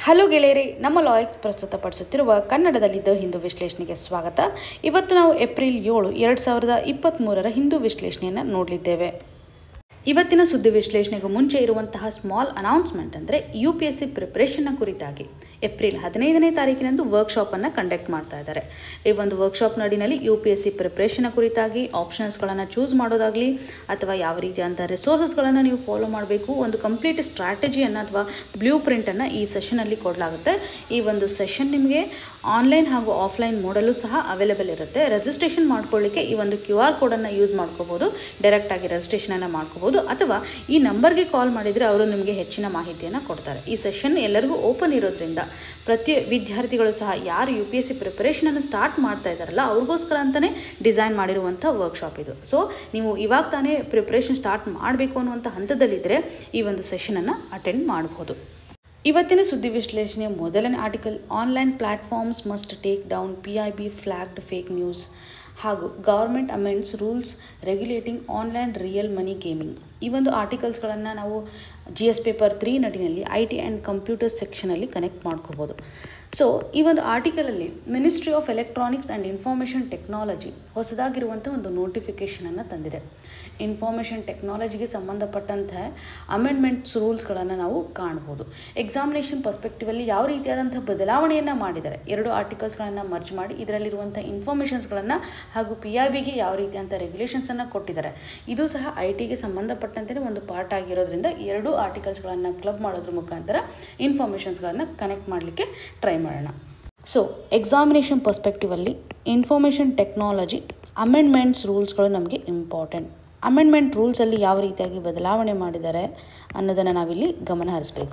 Hello ಗೆಳೆಯರೇ, ನಮ್ಮ ಲಾಯಕ್ಸ್ ಪ್ರಸ್ತುತಪಡಿಸುತ್ತಿರುವ ಕನ್ನಡದಲ್ಲಿ ದ ಹಿಂದೂ ವಿಶ್ಲೇಷಣೆಗೆ ಸ್ವಾಗತ. ಇವತ್ತು ನಾವು ಏಪ್ರಿಲ್ 7, 2023 ಹಿಂದೂ ವಿಶ್ಲೇಷಣೆಯನ್ನು ನೋಡಲಿದ್ದೇವೆ. ಇವತ್ತಿನ ಸುದ್ದಿ ವಿಶ್ಲೇಷಣೆಗೂ ಮುಂಚೆ ಇರುವಂತಹ ಸ್ಮಾಲ್ ಅನೌನ್ಸ್ಮೆಂಟ್ ಅಂದರೆ UPSC ಪ್ರಿಪ್ರೇಷನ್ನ ಕುರಿತಾಗಿ ಏಪ್ರಿಲ್ 15ನೇ ತಾರೀಕಿನಂದು ವರ್ಕ್ಶಾಪನ್ನು ಕಂಡಕ್ಟ್ ಮಾಡ್ತಾ ಇದ್ದಾರೆ. ಈ ಒಂದು ವರ್ಕ್ಶಾಪ್ ನಡಿನಲ್ಲಿ UPSC ಪ್ರಿಪ್ರೇಷನ್ನ ಕುರಿತಾಗಿ ಆಪ್ಷನ್ಸ್ಗಳನ್ನು ಚೂಸ್ ಮಾಡೋದಾಗಲಿ ಅಥವಾ ಯಾವ ರೀತಿಯಾದಂಥ ರಿಸೋರ್ಸಸ್ಗಳನ್ನು ನೀವು ಫಾಲೋ ಮಾಡಬೇಕು, ಒಂದು ಕಂಪ್ಲೀಟ್ ಸ್ಟ್ರಾಟಜಿಯನ್ನು ಅಥವಾ ಬ್ಲೂ ಪ್ರಿಂಟನ್ನು ಈ ಸೆಷನಲ್ಲಿ ಕೊಡಲಾಗುತ್ತೆ. ಈ ಒಂದು ಸೆಷನ್ ನಿಮಗೆ ಆನ್ಲೈನ್ ಹಾಗೂ ಆಫ್ಲೈನ್ ಮೋಡಲ್ಲೂ ಸಹ ಅವೈಲೇಬಲ್ ಇರುತ್ತೆ. ರಿಜಿಸ್ಟ್ರೇಷನ್ ಮಾಡ್ಕೊಳ್ಳಿಕ್ಕೆ ಈ ಒಂದು QR ಕೋಡನ್ನು ಯೂಸ್ ಮಾಡ್ಕೋಬೋದು, ಡೈರೆಕ್ಟಾಗಿ ರಿಜಿಸ್ಟ್ರೇಷನನ್ನು ಮಾಡ್ಕೋಬೋದು ಅಥವಾ ಈ ನಂಬರ್ಗೆ ಕಾಲ್ ಮಾಡಿದರೆ ಅವರು ನಿಮಗೆ ಹೆಚ್ಚಿನ ಮಾಹಿತಿಯನ್ನು ಕೊಡ್ತಾರೆ. ಈ ಸೆಷನ್ ಎಲ್ಲರಿಗೂ ಓಪನ್ ಇರೋದ್ರಿಂದ ಪ್ರತಿ ವಿದ್ಯಾರ್ಥಿಗಳು ಸಹ ಯಾರು UPSC ಪ್ರಿಪರೇಷನನ್ನು ಸ್ಟಾರ್ಟ್ ಮಾಡ್ತಾ ಇದ್ದಾರಲ್ಲ ಅವ್ರಿಗೋಸ್ಕರ ಅಂತಲೇ ಡಿಸೈನ್ ಮಾಡಿರುವಂಥ ವರ್ಕ್ಶಾಪ್ ಇದು. ಸೊ ನೀವು ಇವಾಗ ತಾನೇ ಪ್ರಿಪ್ರೇಷನ್ ಸ್ಟಾರ್ಟ್ ಮಾಡಬೇಕು ಅನ್ನುವಂಥ ಹಂತದಲ್ಲಿದ್ದರೆ ಈ ಒಂದು ಸೆಷನನ್ನು ಅಟೆಂಡ್ ಮಾಡಬಹುದು. ಇವತ್ತಿನ ಸುದ್ದಿ ವಿಶ್ಲೇಷಣೆಯ ಮೊದಲನೇ article, online platforms must take down PIB flagged fake news ಹಾಗೂ government amends rules regulating online real money gaming. ಈ ಒಂದು ಆರ್ಟಿಕಲ್ಸ್ಗಳನ್ನು ನಾವು GS ಪೇಪರ್ 3 ನಡಿನಲ್ಲಿ IT ಆ್ಯಂಡ್ ಕಂಪ್ಯೂಟರ್ಸ್ ಸೆಕ್ಷನಲ್ಲಿ ಕನೆಕ್ಟ್ ಮಾಡ್ಕೋಬೋದು. ಸೊ ಈ ಒಂದು ಆರ್ಟಿಕಲಲ್ಲಿ ministry of electronics and information technology ಹೊಸದಾಗಿರುವಂಥ ಒಂದು ನೋಟಿಫಿಕೇಷನನ್ನು ತಂದಿದೆ. ಇನ್ಫಾರ್ಮೇಷನ್ ಟೆಕ್ನಾಲಜಿಗೆ ಸಂಬಂಧಪಟ್ಟಂತಹ ಅಮೆಂಡ್ಮೆಂಟ್ಸ್ ರೂಲ್ಸ್ಗಳನ್ನು ನಾವು ಕಾಣ್ಬೋದು. ಎಕ್ಸಾಮಿನೇಷನ್ ಪರ್ಸ್ಪೆಕ್ಟಿವಲ್ಲಿ ಯಾವ ರೀತಿಯಾದಂಥ ಬದಲಾವಣೆಯನ್ನು ಮಾಡಿದ್ದಾರೆ, 2 ಆರ್ಟಿಕಲ್ಸ್ಗಳನ್ನು ಮರ್ಜ್ ಮಾಡಿ ಇದರಲ್ಲಿರುವಂಥ ಇನ್ಫಾರ್ಮೇಷನ್ಸ್ಗಳನ್ನು ಹಾಗೂ PIBಗೆ ಯಾವ ರೀತಿಯಾದಂಥ ರೆಗ್ಯುಲೇಷನ್ಸನ್ನು ಕೊಟ್ಟಿದ್ದಾರೆ. ಇದು ಸಹ ITಗೆ ಸಂಬಂಧಪಟ್ಟಂತೆ ಒಂದು ಪಾರ್ಟ್ ಆಗಿರೋದ್ರಿಂದ 2 ಆರ್ಟಿಕಲ್ಸ್ಗಳನ್ನು ಕ್ಲಬ್ ಮಾಡೋದ್ರ ಮುಖಾಂತರ ಇನ್ಫಾರ್ಮೇಷನ್ಸ್ಗಳನ್ನು ಕನೆಕ್ಟ್ ಮಾಡಲಿಕ್ಕೆ ಟ್ರೈ ಮಾಡೋಣ. ಸೊ ಎಕ್ಸಾಮಿನೇಷನ್ ಪರ್ಸ್ಪೆಕ್ಟಿವಲ್ಲಿ ಇನ್ಫಾರ್ಮೇಷನ್ ಟೆಕ್ನಾಲಜಿ ಅಮೆಂಡ್ಮೆಂಟ್ಸ್ ರೂಲ್ಸ್ಗಳು ನಮಗೆ ಇಂಪಾರ್ಟೆಂಟ್. ಅಮೆಂಡ್ಮೆಂಟ್ ರೂಲ್ಸಲ್ಲಿ ಯಾವ ರೀತಿಯಾಗಿ ಬದಲಾವಣೆ ಮಾಡಿದ್ದಾರೆ ಅನ್ನೋದನ್ನು ನಾವಿಲ್ಲಿ ಗಮನ ಹರಿಸಬೇಕು.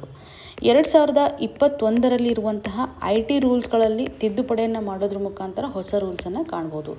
2021ರಲ್ಲಿ ಇರುವಂತಹ IT ರೂಲ್ಸ್ಗಳಲ್ಲಿ ತಿದ್ದುಪಡಿಯನ್ನು ಮಾಡೋದ್ರ ಮುಖಾಂತರ ಹೊಸ ರೂಲ್ಸನ್ನು ಕಾಣ್ಬೋದು.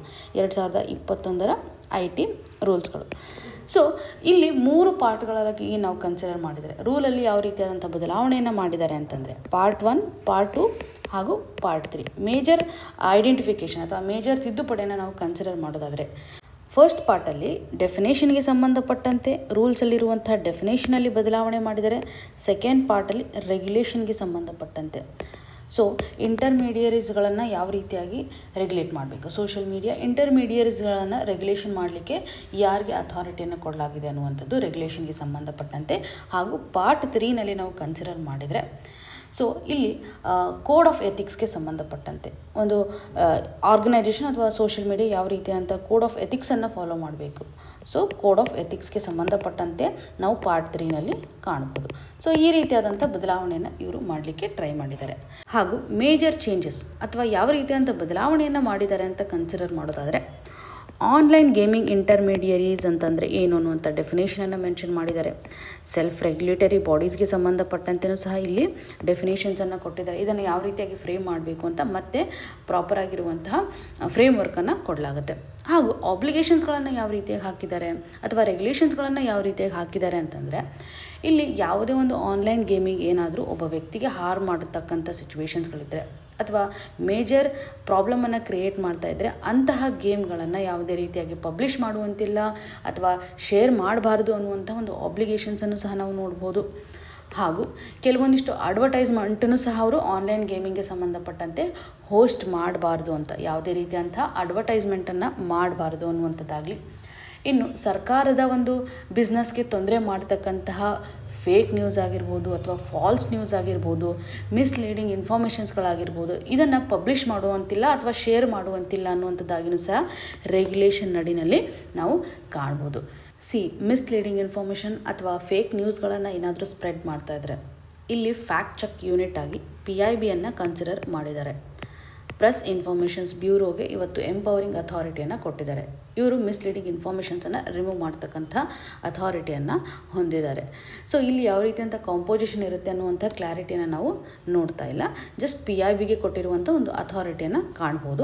2021ರ IT ರೂಲ್ಸ್ಗಳು. ಸೊ ಇಲ್ಲಿ 3 ಪಾರ್ಟ್ಗಳಾಗಿ ನಾವು ಕನ್ಸಿಡರ್ ಮಾಡಿದರೆ ರೂಲಲ್ಲಿ ಯಾವ ರೀತಿಯಾದಂಥ ಬದಲಾವಣೆಯನ್ನು ಮಾಡಿದ್ದಾರೆ ಅಂತಂದರೆ ಪಾರ್ಟ್ 1, ಪಾರ್ಟ್ 2 ಹಾಗೂ ಪಾರ್ಟ್ 3 ಮೇಜರ್ ಐಡೆಂಟಿಫಿಕೇಷನ್ ಅಥವಾ ಮೇಜರ್ ತಿದ್ದುಪಡಿಯನ್ನು ನಾವು ಕನ್ಸಿಡರ್ ಮಾಡೋದಾದರೆ, ಫಸ್ಟ್ ಪಾರ್ಟಲ್ಲಿ ಡೆಫಿನೇಷನ್ಗೆ ಸಂಬಂಧಪಟ್ಟಂತೆ ರೂಲ್ಸಲ್ಲಿರುವಂಥ ಡೆಫಿನೇಷನಲ್ಲಿ ಬದಲಾವಣೆ ಮಾಡಿದರೆ, ಸೆಕೆಂಡ್ ಪಾರ್ಟಲ್ಲಿ ರೆಗ್ಯುಲೇಷನ್ಗೆ ಸಂಬಂಧಪಟ್ಟಂತೆ ಸೊ ಇಂಟರ್ಮೀಡಿಯರೀಸ್ಗಳನ್ನು ಯಾವ ರೀತಿಯಾಗಿ ರೆಗ್ಯುಲೇಟ್ ಮಾಡಬೇಕು, ಸೋಷಿಯಲ್ ಮೀಡಿಯಾ ಇಂಟರ್ಮೀಡಿಯರೀಸ್ಗಳನ್ನು ರೆಗ್ಯುಲೇಷನ್ ಮಾಡಲಿಕ್ಕೆ ಯಾರಿಗೆ ಅಥಾರಿಟಿಯನ್ನು ಕೊಡಲಾಗಿದೆ ಅನ್ನುವಂಥದ್ದು ರೆಗ್ಯುಲೇಷನ್ಗೆ ಸಂಬಂಧಪಟ್ಟಂತೆ. ಹಾಗೂ ಪಾರ್ಟ್ 3ನಲ್ಲಿ ನಾವು ಕನ್ಸಿಡರ್ ಮಾಡಿದರೆ ಸೊ ಇಲ್ಲಿ ಕೋಡ್ ಆಫ್ ಎಥಿಕ್ಸ್ಗೆ ಸಂಬಂಧಪಟ್ಟಂತೆ ಒಂದು ಆರ್ಗನೈಜೇಷನ್ ಅಥವಾ ಸೋಷಿಯಲ್ ಮೀಡಿಯಾ ಯಾವ ರೀತಿಯಾದಂಥ ಕೋಡ್ ಆಫ್ ಎಥಿಕ್ಸನ್ನು ಫಾಲೋ ಮಾಡಬೇಕು. ಸೊ ಕೋಡ್ ಆಫ್ ಎಥಿಕ್ಸ್ಗೆ ಸಂಬಂಧಪಟ್ಟಂತೆ ನಾವು ಪಾರ್ಟ್ 3ನಲ್ಲಿ ಕಾಣ್ಬೋದು. ಸೊ ಈ ರೀತಿಯಾದಂಥ ಬದಲಾವಣೆಯನ್ನು ಇವರು ಮಾಡಲಿಕ್ಕೆ ಟ್ರೈ ಮಾಡಿದ್ದಾರೆ. ಹಾಗೂ ಮೇಜರ್ ಚೇಂಜಸ್ ಅಥವಾ ಯಾವ ರೀತಿಯಾದಂಥ ಬದಲಾವಣೆಯನ್ನು ಮಾಡಿದ್ದಾರೆ ಅಂತ ಕನ್ಸಿಡರ್ ಮಾಡೋದಾದರೆ, ಆನ್ಲೈನ್ ಗೇಮಿಂಗ್ ಇಂಟರ್ಮೀಡಿಯರೀಸ್ ಅಂತಂದರೆ ಏನು ಅನ್ನುವಂಥ ಡೆಫಿನೇಷನನ್ನು ಮೆನ್ಷನ್ ಮಾಡಿದ್ದಾರೆ. ಸೆಲ್ಫ್ ರೆಗ್ಯುಲೇಟರಿ ಬಾಡೀಸ್ಗೆ ಸಂಬಂಧಪಟ್ಟಂತೆಯೂ ಸಹ ಇಲ್ಲಿ ಡೆಫಿನೇಷನ್ಸನ್ನು ಕೊಟ್ಟಿದ್ದಾರೆ. ಇದನ್ನು ಯಾವ ರೀತಿಯಾಗಿ ಫ್ರೇಮ್ ಮಾಡಬೇಕು ಅಂತ ಮತ್ತೆ ಪ್ರಾಪರಾಗಿರುವಂತಹ ಫ್ರೇಮ್ವರ್ಕನ್ನು ಕೊಡಲಾಗುತ್ತೆ. ಹಾಗೂ ಆಬ್ಲಿಗೇಷನ್ಸ್ಗಳನ್ನು ಯಾವ ರೀತಿಯಾಗಿ ಹಾಕಿದ್ದಾರೆ ಅಥವಾ ರೆಗ್ಯುಲೇಷನ್ಸ್ಗಳನ್ನು ಯಾವ ರೀತಿಯಾಗಿ ಹಾಕಿದ್ದಾರೆ ಅಂತಂದರೆ, ಇಲ್ಲಿ ಯಾವುದೇ ಒಂದು ಆನ್ಲೈನ್ ಗೇಮಿಂಗ್ ಏನಾದರೂ ಒಬ್ಬ ವ್ಯಕ್ತಿಗೆ ಹಾರ್ಮ್ ಮಾಡತಕ್ಕಂಥ ಸಿಚುವೇಶನ್ಸ್ಗಳಿದ್ದರೆ ಅಥವಾ ಮೇಜರ್ ಪ್ರಾಬ್ಲಮನ್ನು ಕ್ರಿಯೇಟ್ ಮಾಡ್ತಾ ಇದ್ದರೆ ಅಂತಹ ಗೇಮ್ಗಳನ್ನು ಯಾವುದೇ ರೀತಿಯಾಗಿ ಪಬ್ಲಿಷ್ ಮಾಡುವಂತಿಲ್ಲ ಅಥವಾ ಶೇರ್ ಮಾಡಬಾರ್ದು ಅನ್ನುವಂಥ ಒಂದು ಆಬ್ಲಿಗೇಷನ್ಸನ್ನು ಸಹ ನಾವು ನೋಡ್ಬೋದು. ಹಾಗೂ ಕೆಲವೊಂದಿಷ್ಟು ಅಡ್ವರ್ಟೈಸ್ಮೆಂಟನ್ನು ಸಹ ಅವರು ಆನ್ಲೈನ್ ಗೇಮಿಂಗ್ಗೆ ಸಂಬಂಧಪಟ್ಟಂತೆ ಹೋಸ್ಟ್ ಮಾಡಬಾರ್ದು ಅಂತ, ಯಾವುದೇ ರೀತಿಯಂಥ ಅಡ್ವರ್ಟೈಸ್ಮೆಂಟನ್ನು ಮಾಡಬಾರ್ದು ಅನ್ನುವಂಥದ್ದಾಗಲಿ. ಇನ್ನು ಸರ್ಕಾರದ ಒಂದು ಬಿಸ್ನೆಸ್ಗೆ ತೊಂದರೆ ಮಾಡ್ತಕ್ಕಂತಹ ಫೇಕ್ ನ್ಯೂಸ್ ಆಗಿರ್ಬೋದು ಅಥವಾ ಫಾಲ್ಸ್ ನ್ಯೂಸ್ ಆಗಿರ್ಬೋದು, ಮಿಸ್ಲೀಡಿಂಗ್ ಇನ್ಫಾರ್ಮೇಷನ್ಸ್ಗಳಾಗಿರ್ಬೋದು, ಇದನ್ನು ಪಬ್ಲಿಷ್ ಮಾಡುವಂತಿಲ್ಲ ಅಥವಾ ಶೇರ್ ಮಾಡುವಂತಿಲ್ಲ ಅನ್ನುವಂಥದ್ದಾಗಿಯೂ ಸಹ ರೆಗ್ಯುಲೇಷನ್ ನಡಿನಲ್ಲಿ ನಾವು ಕಾಣ್ಬೋದು. ಮಿಸ್ಲೀಡಿಂಗ್ ಇನ್ಫಾರ್ಮೇಷನ್ ಅಥವಾ ಫೇಕ್ ನ್ಯೂಸ್ಗಳನ್ನು ಏನಾದರೂ ಸ್ಪ್ರೆಡ್ ಮಾಡ್ತಾಯಿದ್ರೆ ಇಲ್ಲಿ ಫ್ಯಾಕ್ಟ್ ಚೆಕ್ ಯೂನಿಟ್ ಆಗಿ PIBಯನ್ನು ಕನ್ಸಿಡರ್ ಮಾಡಿದ್ದಾರೆ. ಪ್ರೆಸ್ ಇನ್ಫಾರ್ಮೇಷನ್ಸ್ ಬ್ಯೂರೋಗೆ ಇವತ್ತು ಎಂಪವರಿಂಗ್ ಅಥಾರಿಟಿಯನ್ನು ಕೊಟ್ಟಿದ್ದಾರೆ. ಇವರು ಮಿಸ್ಲೀಡಿಂಗ್ ಇನ್ಫಾರ್ಮೇಷನ್ಸನ್ನು ರಿಮೂವ್ ಮಾಡ್ತಕ್ಕಂಥ ಅಥಾರಿಟಿಯನ್ನು ಹೊಂದಿದ್ದಾರೆ. ಸೊ ಇಲ್ಲಿ ಯಾವ ರೀತಿಯಂಥ ಕಾಂಪೋಸಿಷನ್ ಇರುತ್ತೆ ಅನ್ನುವಂಥ ಕ್ಲಾರಿಟಿಯನ್ನು ನಾವು ನೋಡ್ತಾ ಇಲ್ಲ. ಜಸ್ಟ್ PIBಗೆ ಕೊಟ್ಟಿರುವಂಥ ಒಂದು ಅಥಾರಿಟಿಯನ್ನು ಕಾಣ್ಬೋದು.